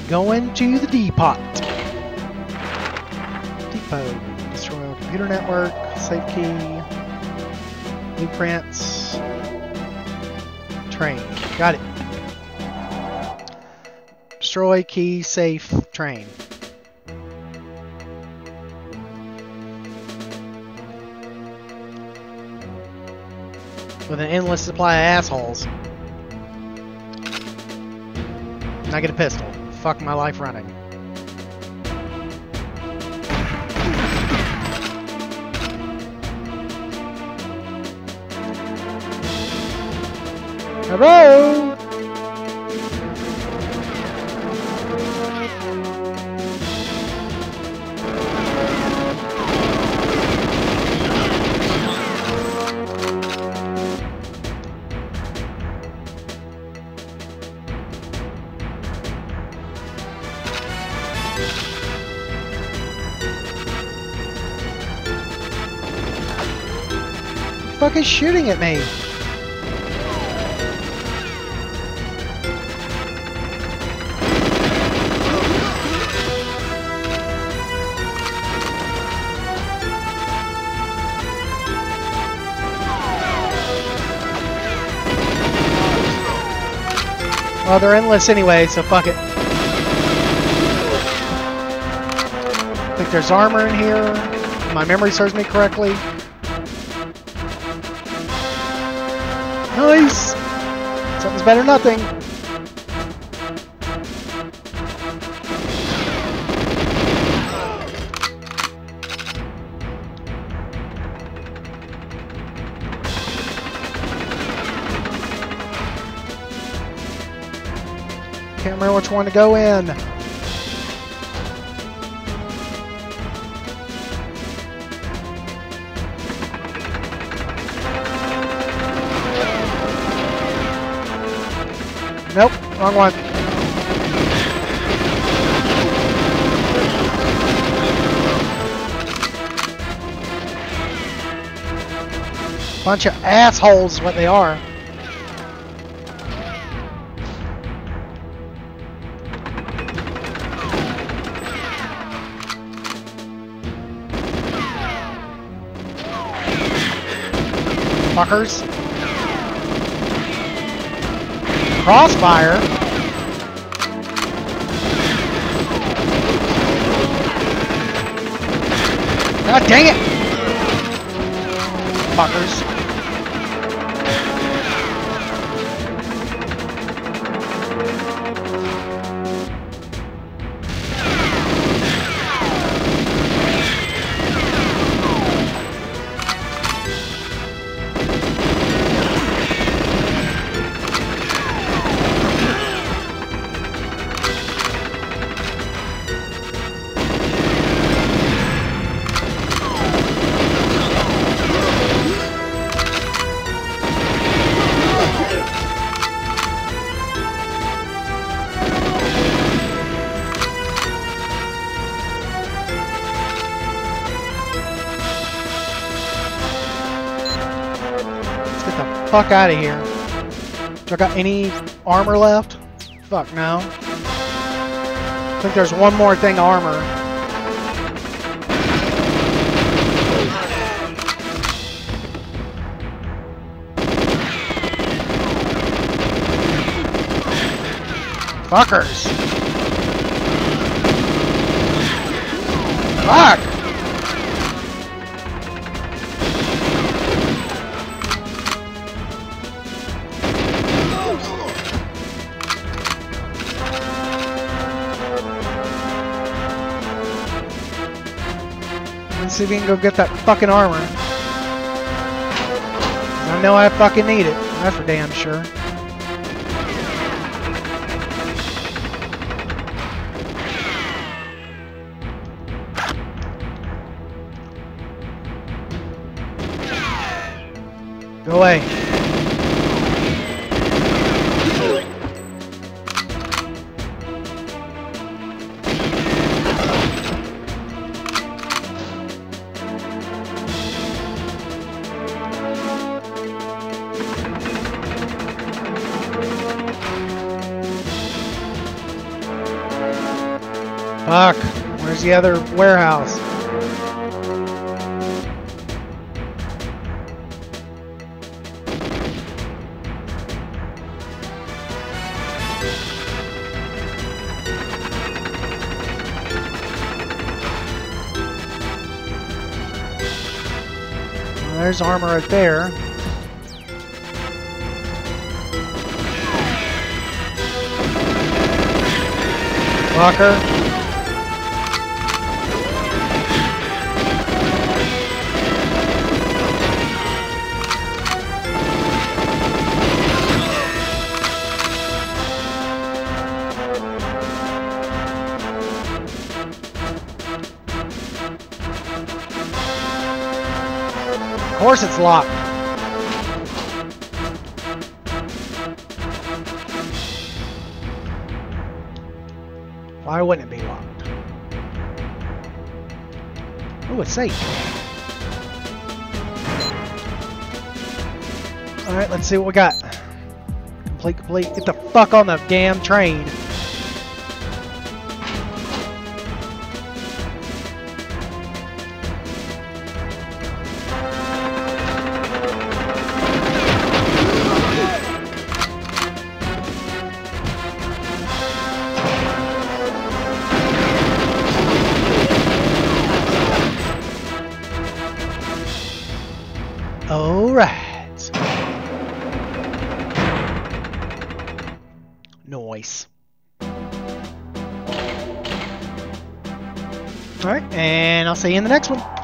Going to the depot. Depot. Destroy a computer network. Safe key. Blueprints. Train. Got it. Destroy key, safe, train. With an endless supply of assholes. And I get a pistol. Fuck my life running. Hello? Fuck is shooting at me? Well, they're endless anyway, so fuck it. I think there's armor in here. If my memory serves me correctly. Nice! Something's better than nothing. Can't remember which one to go in. Nope, wrong one. Bunch of assholes is what they are. Fuckers. Crossfire. God dang it! Fuckers. Fuck out of here. Do I got any armor left? Fuck no. I think there's one more thing of armor. Fuckers. Fuck. Let's see if we can go get that fucking armor. I know I fucking need it. That's for damn sure. Go away. Fuck. Where's the other warehouse? Well, there's armor right there. Fucker. Of course it's locked. Why wouldn't it be locked? Oh, it's safe. Alright, let's see what we got. Complete. Get the fuck on the damn train. Alright. Nice. Alright, and I'll see you in the next one.